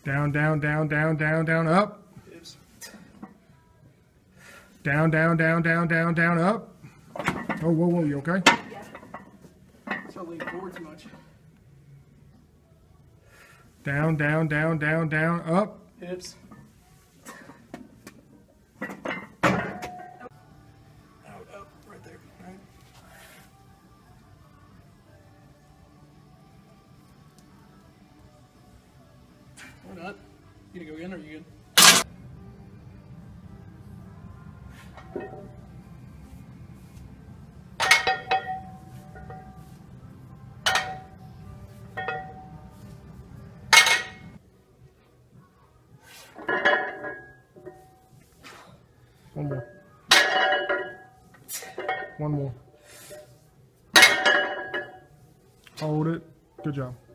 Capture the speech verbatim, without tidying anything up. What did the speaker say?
Down, down, down, down, down, down, up. Hips. Down, down, down, down, down, down, up. Oh, whoa, whoa, you okay? Yeah. So lean forward too much. Down, down, down, down, down, up. Hips. Out, up, right there. Right. Or not. You gonna go again or are you good? One more. One more. Hold it. Good job.